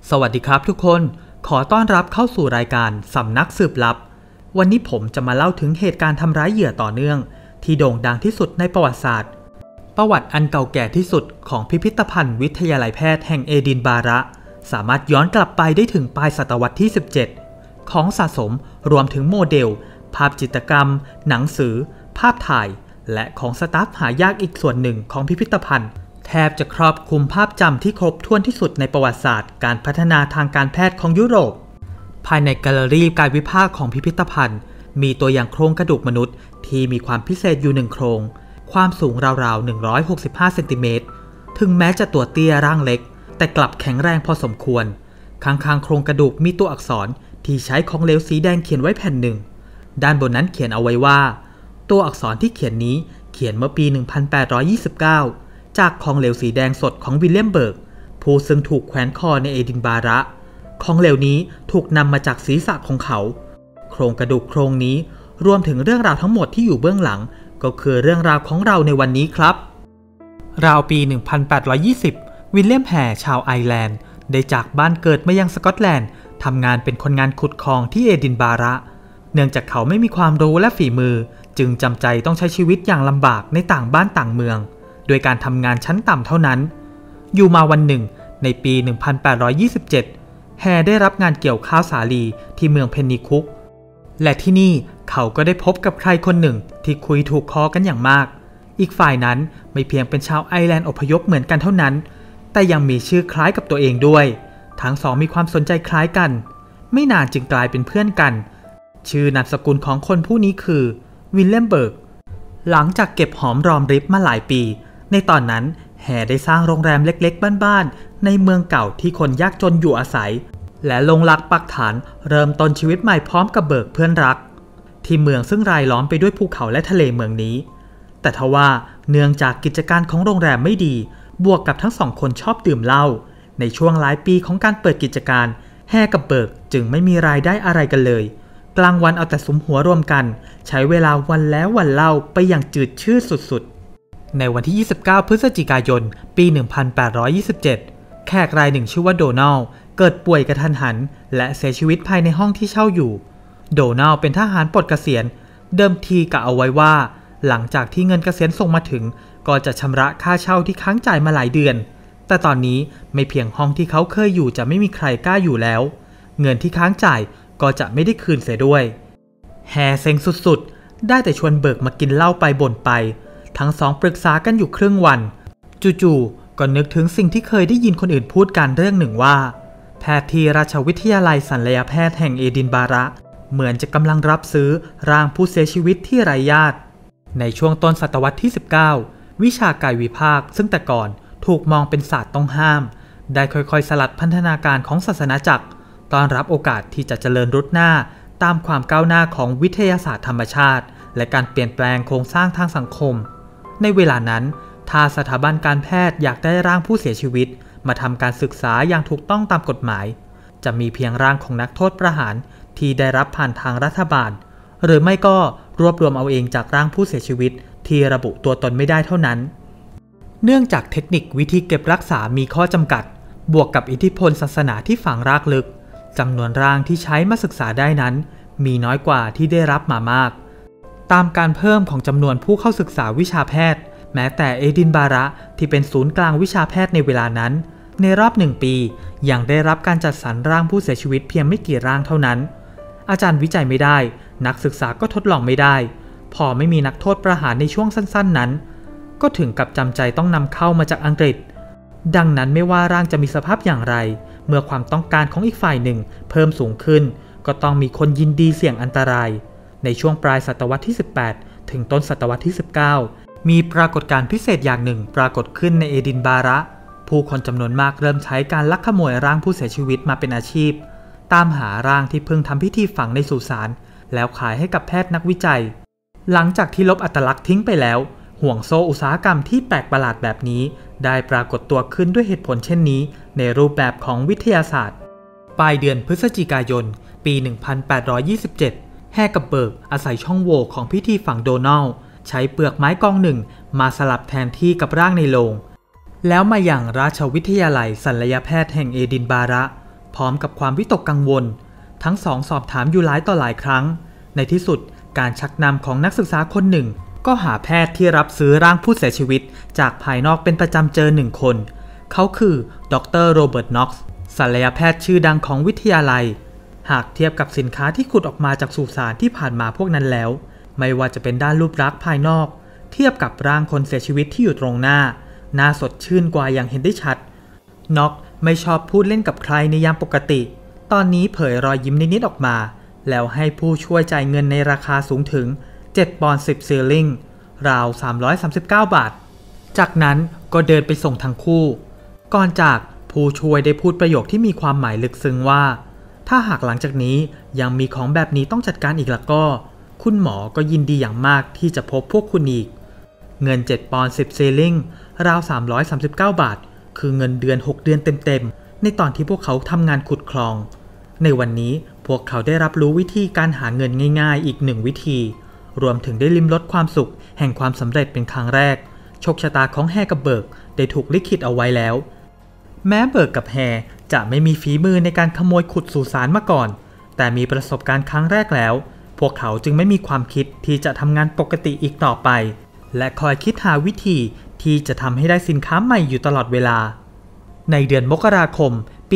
สวัสดีครับทุกคนขอต้อนรับเข้าสู่รายการสำนักสืบลับวันนี้ผมจะมาเล่าถึงเหตุการณ์ทำร้ายเหยื่อต่อเนื่องที่โด่งดังที่สุดในประวัติศาสตร์ประวัติอันเก่าแก่ที่สุดของพิพิธภัณฑ์วิทยาลัยแพทย์แห่งเอดินบะระสามารถย้อนกลับไปได้ถึงปลายศตวรรษที่ 17 ของสะสมรวมถึงโมเดลภาพจิตรกรรมหนังสือภาพถ่ายและของสตาฟหายากอีกส่วนหนึ่งของพิพิธภัณฑ์แทบจะครอบคลุมภาพจำที่ครบถ้วนที่สุดในประวัติศาสตร์การพัฒนาทางการแพทย์ของยุโรปภายในแกลเลอรี่การวิพากษ์ของพิพิธภัณฑ์มีตัวอย่างโครงกระดูกมนุษย์ที่มีความพิเศษอยู่1โครงความสูงราวๆ165เซนติเมตรถึงแม้จะตัวเตี้ยร่างเล็กแต่กลับแข็งแรงพอสมควรข้างๆโครงกระดูกมีตัวอักษรที่ใช้ของเหลวสีแดงเขียนไว้แผ่นหนึ่งด้านบนนั้นเขียนเอาไว้ว่าตัวอักษรที่เขียนนี้เขียนเมื่อปี 1829 จากของเหลวสีแดงสดของวิลเลียมเบิร์กผู้ซึ่งถูกแขวนคอในเอดินบะระของเหลวนี้ถูกนำมาจากศีรษะของเขาโครงกระดูกโครงนี้รวมถึงเรื่องราวทั้งหมดที่อยู่เบื้องหลังก็คือเรื่องราวของเราในวันนี้ครับราวปี 1820 วิลเลียมแฮร์ชาวไอร์แลนด์ได้จากบ้านเกิดมายังสกอตแลนด์ทำงานเป็นคนงานขุดคลองที่เอดินบะระเนื่องจากเขาไม่มีความรู้และฝีมือจึงจำใจต้องใช้ชีวิตอย่างลำบากในต่างบ้านต่างเมืองโดยการทำงานชั้นต่ำเท่านั้นอยู่มาวันหนึ่งในปี 1827 แฮร์ได้รับงานเกี่ยวข้าวสาลีที่เมืองเพนนีคุกและที่นี่เขาก็ได้พบกับใครคนหนึ่งที่คุยถูกคอกันอย่างมากอีกฝ่ายนั้นไม่เพียงเป็นชาวไอร์แลนด์อพยพเหมือนกันเท่านั้นแต่ยังมีชื่อคล้ายกับตัวเองด้วยทั้งสองมีความสนใจคล้ายกันไม่นานจึงกลายเป็นเพื่อนกันชื่อนามสกุลของคนผู้นี้คือวิลเลียมเบิร์กหลังจากเก็บหอมรอมริบมาหลายปีในตอนนั้นแฮร์ได้สร้างโรงแรมเล็กๆบ้านๆในเมืองเก่าที่คนยากจนอยู่อาศัยและลงหลักปักฐานเริ่มต้นชีวิตใหม่พร้อมกับเบิร์กเพื่อนรักที่เมืองซึ่งรายล้อมไปด้วยภูเขาและทะเลเมืองนี้แต่ทว่าเนื่องจากกิจการของโรงแรมไม่ดีบวกกับทั้งสองคนชอบดื่มเหล้าในช่วงหลายปีของการเปิดกิจการแฮร์กับเบิร์กจึงไม่มีรายได้อะไรกันเลยกลางวันเอาแต่สุมหัวรวมกันใช้เวลาวันแล้ววันเล่าไปอย่างจืดชืดสุดๆในวันที่ 29 พฤศจิกายน ปี 1827 แขกรายหนึ่งชื่อว่าโดนัลเกิดป่วยกระทันหันและเสียชีวิตภายในห้องที่เช่าอยู่โดนัลเป็นทหารปลดเกษียณเดิมทีกะเอาไว้ว่าหลังจากที่เงินเกษียณส่งมาถึงก็จะชำระค่าเช่าที่ค้างจ่ายมาหลายเดือนแต่ตอนนี้ไม่เพียงห้องที่เขาเคยอยู่จะไม่มีใครกล้าอยู่แล้วเงินที่ค้างจ่ายก็จะไม่ได้คืนเสียด้วยแฮร์เซ็งสุดๆได้แต่ชวนเบิร์กมากินเหล้าไปบ่นไปทั้งสองปรึกษากันอยู่ครึ่งวันจู่ๆก็นึกถึงสิ่งที่เคยได้ยินคนอื่นพูดกันเรื่องหนึ่งว่าแพทย์ที่ราชวิทยาลัยศัลยแพทย์แห่งเอดินบะระเหมือนจะกำลังรับซื้อร่างผู้เสียชีวิตที่ไร้ญาติในช่วงต้นศตวรรษที่ 19 วิชากายวิภาคซึ่งแต่ก่อนถูกมองเป็นศาสตร์ต้องห้ามได้ค่อยๆสลัดพันธนาการของศาสนาจักรต้อนรับโอกาสที่จะเจริญรุดหน้าตามความก้าวหน้าของวิทยาศาสตร์ธรรมชาติและการเปลี่ยนแปลงโครงสร้างทางสังคมในเวลานั้นถ้าสถาบันการแพทย์อยากได้ร่างผู้เสียชีวิตมาทำการศึกษาอย่างถูกต้องตามกฎหมายจะมีเพียงร่างของนักโทษประหารที่ได้รับผ่านทางรัฐบาลหรือไม่ก็รวบรวมเอาเองจากร่างผู้เสียชีวิตที่ระบุตัวตนไม่ได้เท่านั้นเนื่องจากเทคนิควิธีเก็บรักษามีข้อจำกัดบวกกับอิทธิพลศาสนาที่ฝังรากลึกจำนวนร่างที่ใช้มาศึกษาได้นั้นมีน้อยกว่าที่ได้รับมามากตามการเพิ่มของจำนวนผู้เข้าศึกษาวิชาแพทย์แม้แต่เอดินบะระที่เป็นศูนย์กลางวิชาแพทย์ในเวลานั้นในรอบ1 ปียังได้รับการจัดสรรร่างผู้เสียชีวิตเพียงไม่กี่ร่างเท่านั้นอาจารย์วิจัยไม่ได้นักศึกษาก็ทดลองไม่ได้พอไม่มีนักโทษประหารในช่วงสั้นๆนั้นก็ถึงกับจำใจต้องนำเข้ามาจากอังกฤษดังนั้นไม่ว่าร่างจะมีสภาพอย่างไรเมื่อความต้องการของอีกฝ่ายหนึ่งเพิ่มสูงขึ้นก็ต้องมีคนยินดีเสี่ยงอันตรายในช่วงปลายศตวรรษที่ 18 ถึงต้นศตวรรษที่ 19 มีปรากฏการณ์พิเศษอย่างหนึ่งปรากฏขึ้นในเอดินบะระผู้คนจำนวนมากเริ่มใช้การลักขโมยร่างผู้เสียชีวิตมาเป็นอาชีพตามหาร่างที่เพิ่งทำพิธีฝังในสุสานแล้วขายให้กับแพทย์นักวิจัยหลังจากที่ลบอัตลักษณ์ทิ้งไปแล้วห่วงโซ่อุตสาหกรรมที่แปลกประหลาดแบบนี้ได้ปรากฏตัวขึ้นด้วยเหตุผลเช่นนี้ในรูปแบบของวิทยาศาสตร์ปลายเดือนพฤศจิกายนปี 1827 แฮร์กับเบิร์กอาศัยช่องโหว่ของพิธีฝังโดนัลใช้เปลือกไม้กองหนึ่งมาสลับแทนที่กับร่างในโลงแล้วมาอย่างราชวิทยาลัยศัลยแพทย์แห่งเอดินบะระพร้อมกับความวิตกกังวลทั้งสองสอบถามอยู่หลายต่อหลายครั้งในที่สุดการชักนำของนักศึกษาคนหนึ่งก็หาแพทย์ที่รับซื้อร่างผู้เสียชีวิตจากภายนอกเป็นประจำเจอหนึ่งคนเขาคือดร.โรเบิร์ต น็อกซ์ศัลยแพทย์ชื่อดังของวิทยาลัยหากเทียบกับสินค้าที่ขุดออกมาจากสุสานที่ผ่านมาพวกนั้นแล้วไม่ว่าจะเป็นด้านรูปลักษณ์ภายนอกเทียบกับร่างคนเสียชีวิตที่อยู่ตรงหน้าน่าสดชื่นกว่าอย่างเห็นได้ชัดน็อกไม่ชอบพูดเล่นกับใครในยามปกติตอนนี้เผยรอยยิ้มนิดๆออกมาแล้วให้ผู้ช่วยจ่ายเงินในราคาสูงถึง7 ปอนด์ 10 ซิลลิงราว339 บาทจากนั้นก็เดินไปส่งทั้งคู่ก่อนจากผู้ช่วยได้พูดประโยคที่มีความหมายลึกซึ้งว่าถ้าหากหลังจากนี้ยังมีของแบบนี้ต้องจัดการอีกแล้วก็คุณหมอก็ยินดีอย่างมากที่จะพบพวกคุณอีกเงิน7 ปอนด์ 10 ซิลลิงราว339 บาทคือเงินเดือน6 เดือนเต็มๆในตอนที่พวกเขาทำงานขุดคลองในวันนี้พวกเขาได้รับรู้วิธีการหาเงินง่ายๆอีก1 วิธีรวมถึงได้ลิ้มรสความสุขแห่งความสำเร็จเป็นครั้งแรกโชคชะตาของแฮกับเบิร์กได้ถูกลิขิตเอาไว้แล้วแม้เบิร์กกับแฮจะไม่มีฝีมือในการขโมยขุดสุสานมาก่อนแต่มีประสบการณ์ครั้งแรกแล้วพวกเขาจึงไม่มีความคิดที่จะทำงานปกติอีกต่อไปและคอยคิดหาวิธีที่จะทำให้ได้สินค้าใหม่อยู่ตลอดเวลาในเดือนมกราคมปี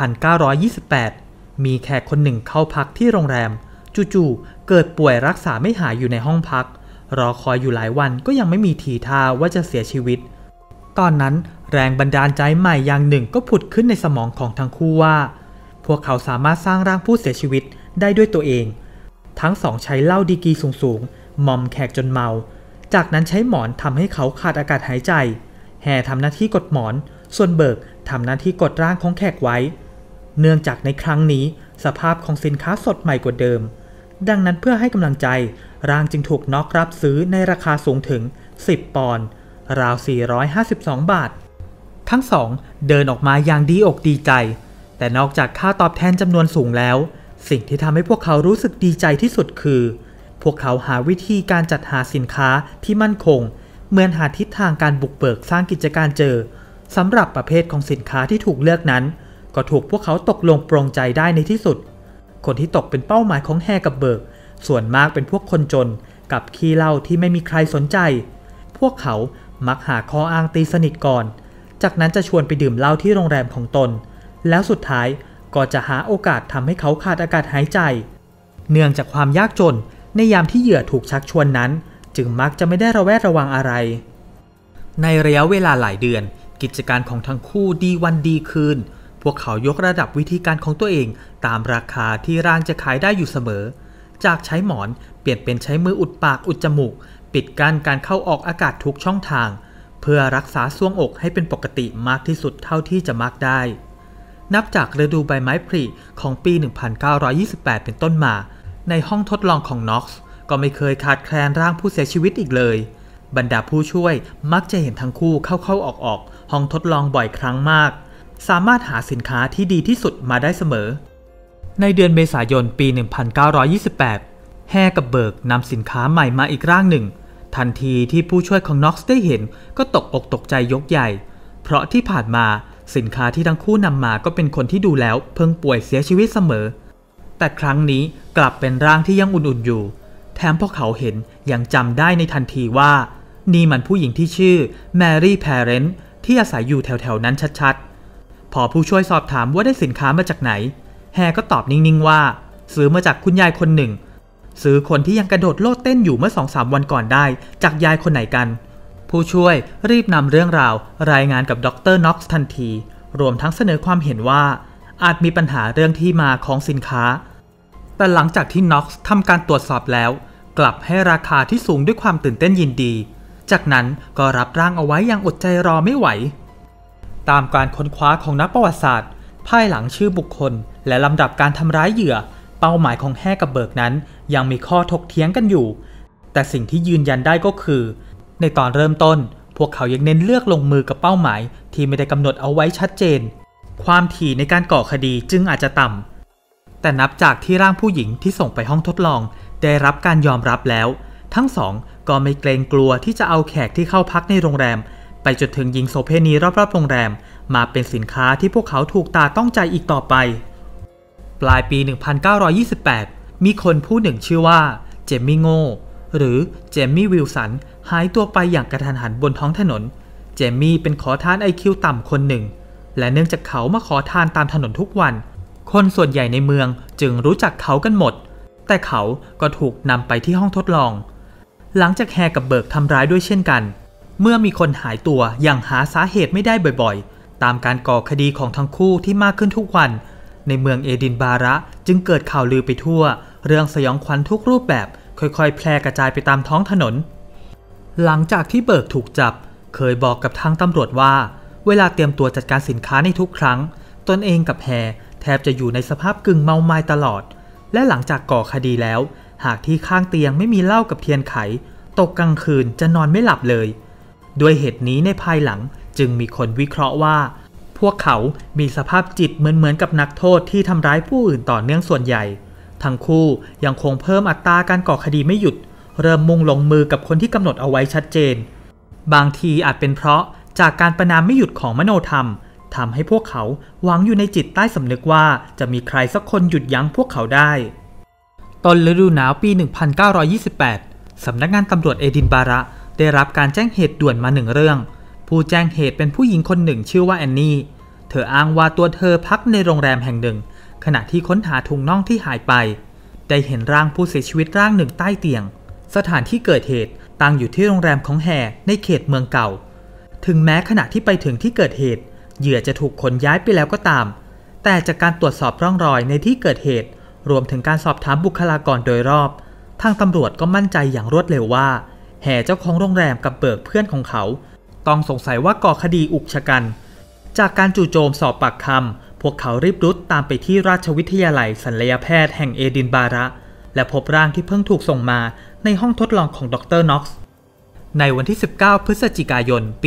1928 มีแขกคนหนึ่งเข้าพักที่โรงแรมจู่ๆเกิดป่วยรักษาไม่หายอยู่ในห้องพักรอคอยอยู่หลายวันก็ยังไม่มีทีท่าว่าจะเสียชีวิตตอนนั้นแรงบันดาลใจใหม่อย่างหนึ่งก็ผุดขึ้นในสมองของทั้งคู่ว่าพวกเขาสามารถสร้างร่างผู้เสียชีวิตได้ด้วยตัวเองทั้งสองใช้เหล้าดีกรีสูงๆมอมแขกจนเมาจากนั้นใช้หมอนทำให้เขาขาดอากาศหายใจแห่ทำหน้าที่กดหมอนส่วนเบิร์กทำหน้าที่กดร่างของแขกไว้เนื่องจากในครั้งนี้สภาพของสินค้าสดใหม่กว่าเดิมดังนั้นเพื่อให้กำลังใจร่างจึงถูกน็อกรับซื้อในราคาสูงถึง10 ปอนด์ราว452 บาททั้งสองเดินออกมาอย่างดีอกดีใจแต่นอกจากค่าตอบแทนจำนวนสูงแล้วสิ่งที่ทำให้พวกเขารู้สึกดีใจที่สุดคือพวกเขาหาวิธีการจัดหาสินค้าที่มั่นคงเหมือนหาทิศทางการบุกเบิกสร้างกิจการเจอสำหรับประเภทของสินค้าที่ถูกเลือกนั้นก็ถูกพวกเขาตกลงปรงใจได้ในที่สุดคนที่ตกเป็นเป้าหมายของแฮกับเบิร์กส่วนมากเป็นพวกคนจนกับขี้เหล้าที่ไม่มีใครสนใจพวกเขามักหาข้ออ้างตีสนิทก่อนจากนั้นจะชวนไปดื่มเหล้าที่โรงแรมของตนแล้วสุดท้ายก็จะหาโอกาสทำให้เขาขาดอากาศหายใจเนื่องจากความยากจนในยามที่เหยื่อถูกชักชวนนั้นจึงมักจะไม่ได้ระแวดระวังอะไรในระยะเวลาหลายเดือนกิจการของทั้งคู่ดีวันดีคืนพวกเขายกระดับวิธีการของตัวเองตามราคาที่ร้านจะขายได้อยู่เสมอจากใช้หมอนเปลี่ยนเป็นใช้มืออุดปากอุดจมูกปิดกั้นการเข้าออกอากาศทุกช่องทางเพื่อรักษาทรวงอกให้เป็นปกติมากที่สุดเท่าที่จะมักได้นับจากฤดูใบไม้ผลิของปี 1928 เป็นต้นมาในห้องทดลองของน็อกซ์ก็ไม่เคยขาดแคลนร่างผู้เสียชีวิตอีกเลยบรรดาผู้ช่วยมักจะเห็นทั้งคู่เข้าออกห้องทดลองบ่อยครั้งมากสามารถหาสินค้าที่ดีที่สุดมาได้เสมอในเดือนเมษายนปี 1928 แฮกับเบิร์กนำสินค้าใหม่มาอีกร่างหนึ่งทันทีที่ผู้ช่วยของน็อกซ์ได้เห็นก็ตกอกตกใจยกใหญ่เพราะที่ผ่านมาสินค้าที่ทั้งคู่นำมาก็เป็นคนที่ดูแล้วเพิ่งป่วยเสียชีวิตเสมอแต่ครั้งนี้กลับเป็นร่างที่ยังอุ่นๆอยู่แถมพวกเขาเห็นยังจำได้ในทันทีว่านี่มันผู้หญิงที่ชื่อแมรี่แพเรนท์ที่อาศัยอยู่แถวๆนั้นชัดๆพอผู้ช่วยสอบถามว่าได้สินค้ามาจากไหนแฮก็ตอบนิ่งๆว่าซื้อมาจากคุณยายคนหนึ่งซื้อคนที่ยังกระโดดโลดเต้นอยู่เมื่อ 2-3 วันก่อนได้จากยายคนไหนกันผู้ช่วยรีบนำเรื่องราวรายงานกับดร.น็อกซ์ทันทีรวมทั้งเสนอความเห็นว่าอาจมีปัญหาเรื่องที่มาของสินค้าแต่หลังจากที่น็อกซ์ทำการตรวจสอบแล้วกลับให้ราคาที่สูงด้วยความตื่นเต้นยินดีจากนั้นก็รับร่างเอาไว้อย่างอดใจรอไม่ไหวตามการค้นคว้าของนักประวัติศาสตร์ภายหลังชื่อบุคคลและลำดับการทำร้ายเหยื่อเป้าหมายของแฮกับเบิร์กนั้นยังมีข้อถกเถียงกันอยู่แต่สิ่งที่ยืนยันได้ก็คือในตอนเริ่มต้นพวกเขายังเน้นเลือกลงมือกับเป้าหมายที่ไม่ได้กำหนดเอาไว้ชัดเจนความถี่ในการก่อคดีจึงอาจจะต่ำแต่นับจากที่ร่างผู้หญิงที่ส่งไปห้องทดลองได้รับการยอมรับแล้วทั้งสองก็ไม่เกรงกลัวที่จะเอาแขกที่เข้าพักในโรงแรมไปจนถึงยิงโสเภณีรอบๆโรงแรมมาเป็นสินค้าที่พวกเขาถูกตาต้องใจอีกต่อไปปลายปี 1928 มีคนผู้หนึ่งชื่อว่าเจมมี่โง่หรือเจมมี่วิลสันหายตัวไปอย่างกระทันหันบนท้องถนนเจมมี่เป็นขอทาน IQ ต่ำคนหนึ่งและเนื่องจากเขามาขอทานตามถนนทุกวันคนส่วนใหญ่ในเมืองจึงรู้จักเขากันหมดแต่เขาก็ถูกนำไปที่ห้องทดลองหลังจากแฮร์กับเบิร์กทำร้ายด้วยเช่นกันเมื่อมีคนหายตัวอย่างหาสาเหตุไม่ได้บ่อยๆตามการก่อคดีของทั้งคู่ที่มากขึ้นทุกวันในเมืองเอดินบาระจึงเกิดข่าวลือไปทั่วเรื่องสยองขวัญทุกรูปแบบค่อยๆแพร่กระจายไปตามท้องถนนหลังจากที่เบิร์กถูกจับเคยบอกกับทางตำรวจว่าเวลาเตรียมตัวจัดการสินค้าในทุกครั้งตนเองกับแฮร์แทบจะอยู่ในสภาพกึ่งเมาไม้ตลอดและหลังจากก่อคดีแล้วหากที่ข้างเตียงไม่มีเหล้ากับเทียนไขตกกลางคืนจะนอนไม่หลับเลยด้วยเหตุนี้ในภายหลังจึงมีคนวิเคราะห์ว่าพวกเขามีสภาพจิตเหมือนกับนักโทษที่ทำร้ายผู้อื่นต่อเนื่องส่วนใหญ่ทั้งคู่ยังคงเพิ่มอัตราการก่อคดีไม่หยุดเริ่มมุ่งลงมือกับคนที่กำหนดเอาไว้ชัดเจนบางทีอาจเป็นเพราะจากการประณามไม่หยุดของมโนธรรมทำให้พวกเขาหวังอยู่ในจิตใต้สำนึกว่าจะมีใครสักคนหยุดยั้งพวกเขาได้ต้นฤดูหนาวปี 1928 สำนักงานตำรวจเอดินบาระได้รับการแจ้งเหตุด่วนมาหนึ่งเรื่องผู้แจ้งเหตุเป็นผู้หญิงคนหนึ่งชื่อว่าแอนนี่เธออ้างว่าตัวเธอพักในโรงแรมแห่งหนึ่งขณะที่ค้นหาถุงน่องที่หายไปได้เห็นร่างผู้เสียชีวิตร่างหนึ่งใต้เตียงสถานที่เกิดเหตุตั้งอยู่ที่โรงแรมของแฮร์ในเขตเมืองเก่าถึงแม้ขณะที่ไปถึงที่เกิดเหตุเหยื่อจะถูกขนย้ายไปแล้วก็ตามแต่จากการตรวจสอบร่องรอยในที่เกิดเหตุรวมถึงการสอบถามบุคลากรโดยรอบทางตำรวจก็มั่นใจอย่างรวดเร็วว่าแห่เจ้าของโรงแรมกับเบิร์กเพื่อนของเขาต้องสงสัยว่าก่อคดีอุกชะกันจากการจู่โจมสอบปากคำพวกเขารีบรุดตามไปที่ราชวิทยาลัยศัลยแพทย์แห่งเอดินบาระและพบร่างที่เพิ่งถูกส่งมาในห้องทดลองของดร.น็อกซ์ในวันที่ 19 พฤศจิกายน ปี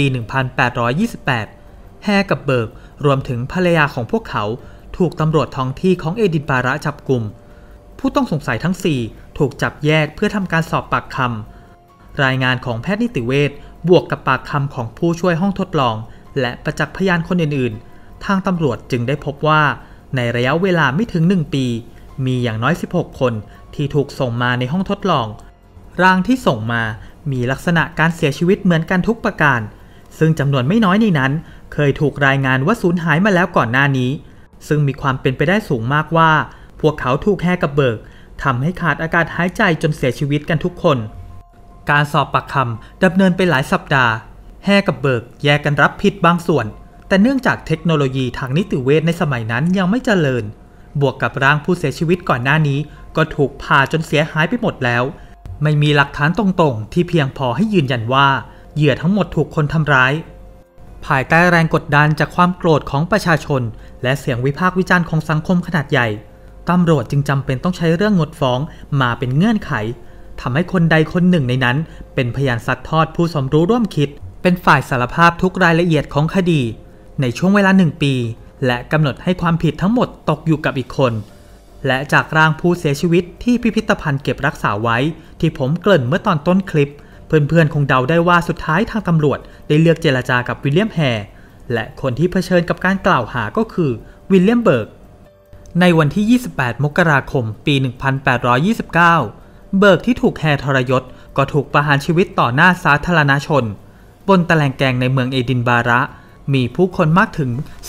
1828 แฮร์กับเบิร์กรวมถึงภรรยาของพวกเขาถูกตำรวจท้องที่ของเอดินบาระจับกุมผู้ต้องสงสัยทั้ง 4 ถูกจับแยกเพื่อทำการสอบปากคำรายงานของแพทย์นิติเวชบวกกับปากคำของผู้ช่วยห้องทดลองและประจักษ์พยานคนอื่นๆทางตำรวจจึงได้พบว่าในระยะเวลาไม่ถึง1 ปีมีอย่างน้อย16 คนที่ถูกส่งมาในห้องทดลองร่างที่ส่งมามีลักษณะการเสียชีวิตเหมือนกันทุกประการซึ่งจำนวนไม่น้อยในนั้นเคยถูกรายงานว่าสูญหายมาแล้วก่อนหน้านี้ซึ่งมีความเป็นไปได้สูงมากว่าพวกเขาถูกแฮร์กับเบิร์กทำให้ขาดอากาศหายใจจนเสียชีวิตกันทุกคนการสอบปากคำดำเนินไปหลายสัปดาห์แฮร์กับเบิร์กแยกกันรับผิดบางส่วนแต่เนื่องจากเทคโนโลยีทางนิติเวชในสมัยนั้นยังไม่เจริญบวกกับร่างผู้เสียชีวิตก่อนหน้านี้ก็ถูกผ่าจนเสียหายไปหมดแล้วไม่มีหลักฐานตรงๆที่เพียงพอให้ยืนยันว่าเหยื่อทั้งหมดถูกคนทำร้ายภายใต้แรงกดดันจากความโกรธของประชาชนและเสียงวิพากษ์วิจารณ์ของสังคมขนาดใหญ่ตำรวจจึงจำเป็นต้องใช้เรื่องงดฟ้องมาเป็นเงื่อนไขทำให้คนใดคนหนึ่งในนั้นเป็นพยานซัดทอดผู้สมรู้ร่วมคิดเป็นฝ่ายสารภาพทุกรายละเอียดของคดีในช่วงเวลา1 ปีและกำหนดให้ความผิดทั้งหมดตกอยู่กับอีกคนและจากร่างผู้เสียชีวิตที่พิพิธภัณฑ์เก็บรักษาไว้ที่ผมเกริ่นเมื่อตอนต้นคลิปเพื่อนๆคงเดาได้ว่าสุดท้ายทางตำรวจได้เลือกเจรจากับวิลเลียมแฮร์และคนที่เผชิญกับการกล่าวหาก็คือวิลเลียมเบิร์กในวันที่ 28 มกราคม ปี 1829 เบิร์กที่ถูกแฮร์ทรยศก็ถูกประหารชีวิตต่อหน้าสาธารณชนบนตะแลงแกงในเมืองเอดินบาระมีผู้คนมากถึง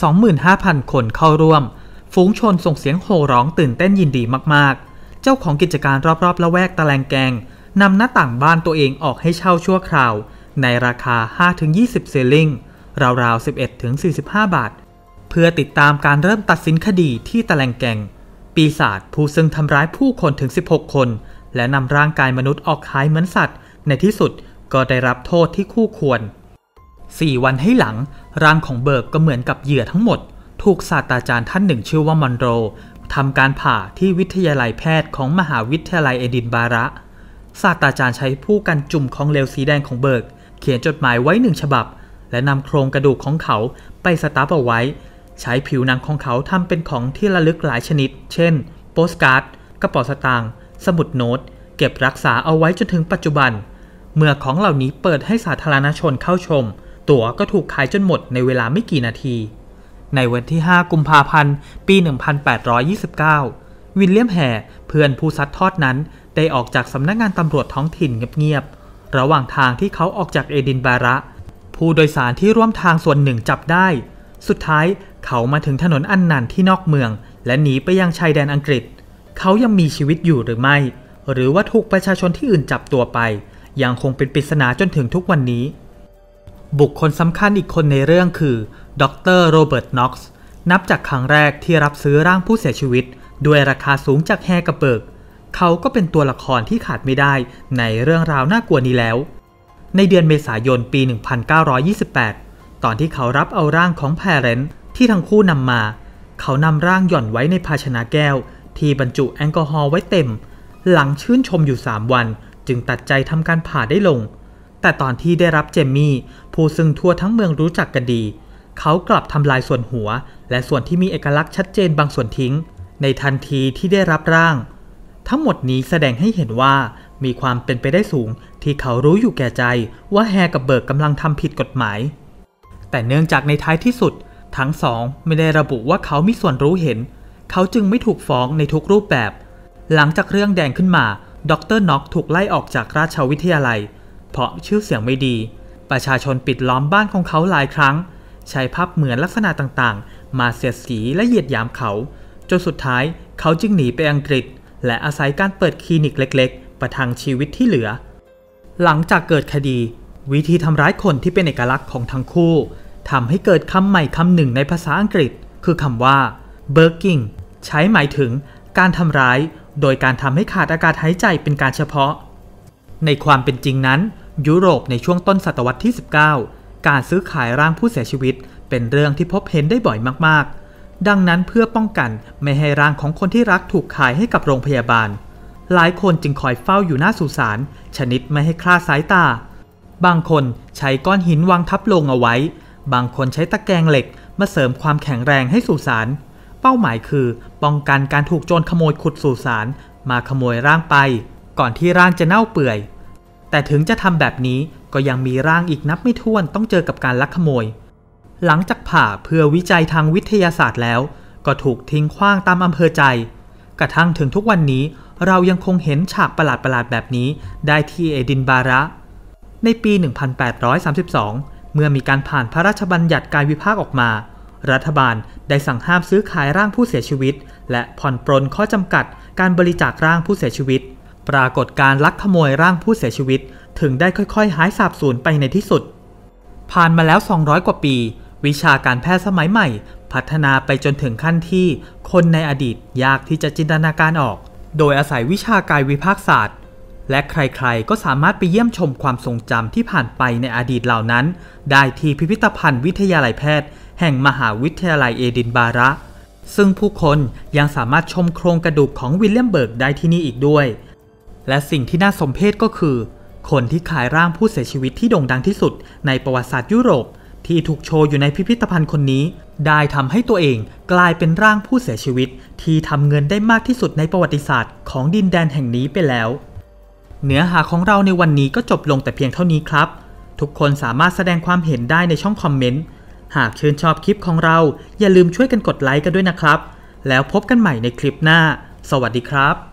25,000 คนเข้าร่วมฝูงชนส่งเสียงโห่ร้องตื่นเต้นยินดีมากๆเจ้าของกิจการรอบๆละแวกตะแลงแกงนำหน้าต่างบ้านตัวเองออกให้เช่าชั่วคราวในราคา 5-20 เซลิงราวๆ 11-45 บาทเพื่อติดตามการเริ่มตัดสินคดีที่ตะแลงแกงปีศาจผู้ซึ่งทำร้ายผู้คนถึง16 คนและนำร่างกายมนุษย์ออกขายเหมือนสัตว์ในที่สุดก็ได้รับโทษที่คู่ควร4 วันให้หลังร่างของเบิร์กก็เหมือนกับเหยื่อทั้งหมดถูกศาสตราจารย์ท่านหนึ่งชื่อว่ามอนโรทำการผ่าที่วิทยาลัยแพทย์ของมหาวิทยาลัยเอดินบาระศาสตราจารย์ใช้ผู้กันจุ่มของเหลวสีแดงของเบิร์กเขียนจดหมายไว้1 ฉบับและนำโครงกระดูกของเขาไปสตาร์ฟเอาไว้ใช้ผิวหนังของเขาทำเป็นของที่ระลึกหลายชนิดเช่นโปสการ์ดกระเป๋าสตางค์สมุดโน้ตเก็บรักษาเอาไว้จนถึงปัจจุบันเมื่อของเหล่านี้เปิดให้สาธารณชนเข้าชมตั๋วก็ถูกขายจนหมดในเวลาไม่กี่นาทีในวันที่ 5 กุมภาพันธ์ ปี 1829 วิลเลียมแฮร์เพื่อนผู้ซัดทอดนั้นได้ออกจากสำนักงานตำรวจท้องถิ่นเงียบๆระหว่างทางที่เขาออกจากเอดินบะระผู้โดยสารที่ร่วมทางส่วนหนึ่งจับได้สุดท้ายเขามาถึงถนนอันนันที่นอกเมืองและหนีไปยังชายแดนอังกฤษเขายังมีชีวิตอยู่หรือไม่หรือว่าถูกประชาชนที่อื่นจับตัวไปยังคงเป็นปริศนาจนถึงทุกวันนี้บุคคลสำคัญอีกคนในเรื่องคือดร.โรเบิร์ต น็อกซ์นับจากครั้งแรกที่รับซื้อร่างผู้เสียชีวิตด้วยราคาสูงจากแฮร์กับเบิร์กเขาก็เป็นตัวละครที่ขาดไม่ได้ในเรื่องราวน่ากลัวนี้แล้วในเดือนเมษายนปี 1928 ตอนที่เขารับเอาร่างของแพเรนท์ที่ทั้งคู่นำมาเขานำร่างหย่อนไว้ในภาชนะแก้วที่บรรจุแอลกอฮอล์ไว้เต็มหลังชื่นชมอยู่3 วันจึงตัดใจทำการผ่าได้ลงแต่ตอนที่ได้รับเจมมี่ผู้ซึ่งทั่วทั้งเมืองรู้จักกันดีเขากลับทำลายส่วนหัวและส่วนที่มีเอกลักษณ์ชัดเจนบางส่วนทิ้งในทันทีที่ได้รับร่างทั้งหมดนี้แสดงให้เห็นว่ามีความเป็นไปได้สูงที่เขารู้อยู่แก่ใจว่าแฮร์กับเบิร์กกำลังทำผิดกฎหมายแต่เนื่องจากในท้ายที่สุดทั้งสองไม่ได้ระบุว่าเขามีส่วนรู้เห็นเขาจึงไม่ถูกฟ้องในทุกรูปแบบหลังจากเรื่องแดงขึ้นมาดร.น็อกถูกไล่ออกจากราชวิทยาลัยเพราะชื่อเสียงไม่ดีประชาชนปิดล้อมบ้านของเขาหลายครั้งใช้ภาพเหมือนลักษณะต่างๆมาเสียดสีและเหยียดหยามเขาจนสุดท้ายเขาจึงหนีไปอังกฤษและอาศัยการเปิดคลินิกเล็กๆประทังชีวิตที่เหลือหลังจากเกิดคดีวิธีทำร้ายคนที่เป็นเอกลักษณ์ของทั้งคู่ทำให้เกิดคำใหม่คำหนึ่งในภาษาอังกฤษคือคำว่า burking ใช้หมายถึงการทำร้ายโดยการทำให้ขาดอากาศหายใจเป็นการเฉพาะในความเป็นจริงนั้นยุโรปในช่วงต้นศตวรรษที่ 19 การซื้อขายร่างผู้เสียชีวิตเป็นเรื่องที่พบเห็นได้บ่อยมากๆดังนั้นเพื่อป้องกันไม่ให้ร่างของคนที่รักถูกขายให้กับโรงพยาบาลหลายคนจึงคอยเฝ้าอยู่หน้าสุสานชนิดไม่ให้คลาดสายตาบางคนใช้ก้อนหินวางทับโลงเอาไว้บางคนใช้ตะแกรงเหล็กมาเสริมความแข็งแรงให้สุสานเป้าหมายคือป้องกันการถูกโจรขโมยขุดสุสานมาขโมยร่างไปก่อนที่ร่างจะเน่าเปื่อยแต่ถึงจะทำแบบนี้ก็ยังมีร่างอีกนับไม่ถ้วนต้องเจอกับการลักขโมยหลังจากผ่าเพื่อวิจัยทางวิทยาศาสตร์แล้วก็ถูกทิ้งขว้างตามอำเภอใจกระทั่งถึงทุกวันนี้เรายังคงเห็นฉากประหลาดๆแบบนี้ได้ที่เอดินบะระในปี 1832 เมื่อมีการผ่านพระราชบัญญัติการวิพากษ์ออกมารัฐบาลได้สั่งห้ามซื้อขายร่างผู้เสียชีวิตและผ่อนปรนข้อจำกัดการบริจาคร่างผู้เสียชีวิตปรากฏการลักขโมยร่างผู้เสียชีวิตถึงได้ค่อยๆหายสาบสูญไปในที่สุดผ่านมาแล้ว200 กว่าปีวิชาการแพทย์สมัยใหม่พัฒนาไปจนถึงขั้นที่คนในอดีตยากที่จะจินตนาการออกโดยอาศัยวิชากายวิภาคศาสตร์และใครๆก็สามารถไปเยี่ยมชมความทรงจำที่ผ่านไปในอดีตเหล่านั้นได้ที่พิพิธภัณฑ์วิทยาลัยแพทย์แห่งมหาวิทยาลัยเอดินบะระซึ่งผู้คนยังสามารถชมโครงกระดูกของวิลเลียมเบิร์กได้ที่นี่อีกด้วยและสิ่งที่น่าสมเพชก็คือคนที่ขายร่างผู้เสียชีวิตที่โด่งดังที่สุดในประวัติศาสตร์ยุโรปที่ถูกโชว์อยู่ในพิพิธภัณฑ์คนนี้ได้ทำให้ตัวเองกลายเป็นร่างผู้เสียชีวิตที่ทำเงินได้มากที่สุดในประวัติศาสตร์ของดินแดนแห่งนี้ไปแล้วเนื้อหาของเราในวันนี้ก็จบลงแต่เพียงเท่านี้ครับทุกคนสามารถแสดงความเห็นได้ในช่องคอมเมนต์หากชื่นชอบคลิปของเราอย่าลืมช่วยกันกดไลค์กันด้วยนะครับแล้วพบกันใหม่ในคลิปหน้าสวัสดีครับ